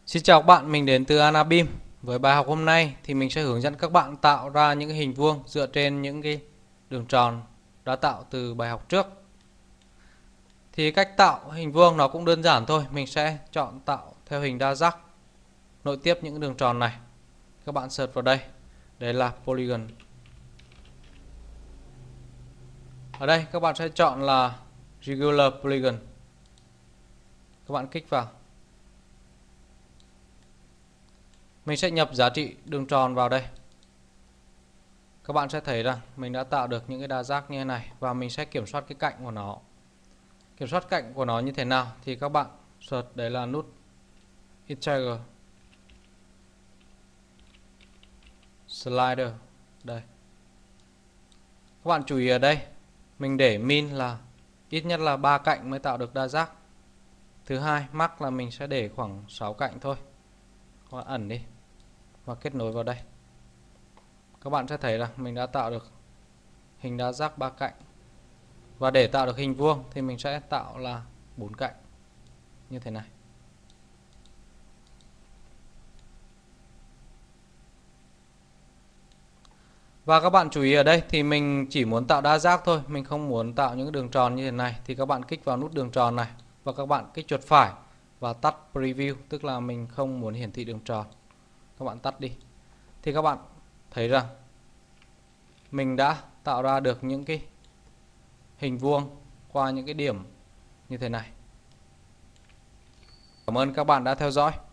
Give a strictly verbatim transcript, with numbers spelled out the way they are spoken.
Xin chào các bạn, mình đến từ Anabim. Với bài học hôm nay thì mình sẽ hướng dẫn các bạn tạo ra những cái hình vuông dựa trên những cái đường tròn đã tạo từ bài học trước. Thì cách tạo hình vuông nó cũng đơn giản thôi, mình sẽ chọn tạo theo hình đa giác, nối tiếp những đường tròn này. Các bạn search vào đây, đây là polygon. Ở đây các bạn sẽ chọn là regular polygon. Các bạn kích vào. Mình sẽ nhập giá trị đường tròn vào đây. Các bạn sẽ thấy rằng mình đã tạo được những cái đa giác như thế này. Và mình sẽ kiểm soát cái cạnh của nó. Kiểm soát cạnh của nó như thế nào thì các bạn search, đấy là nút integer slider. Đây. Các bạn chú ý ở đây, mình để min là ít nhất là ba cạnh mới tạo được đa giác. Thứ hai, max là mình sẽ để khoảng sáu cạnh thôi. Các bạn ẩn đi và kết nối vào đây. Các bạn sẽ thấy là mình đã tạo được hình đa giác ba cạnh. Và để tạo được hình vuông thì mình sẽ tạo là bốn cạnh như thế này. Và các bạn chú ý ở đây thì mình chỉ muốn tạo đa giác thôi, mình không muốn tạo những đường tròn như thế này. Thì các bạn kích vào nút đường tròn này và các bạn kích chuột phải và tắt preview, tức là mình không muốn hiển thị đường tròn. Các bạn tắt đi. Thì các bạn thấy rằng mình đã tạo ra được những cái hình vuông qua những cái điểm như thế này. Cảm ơn các bạn đã theo dõi.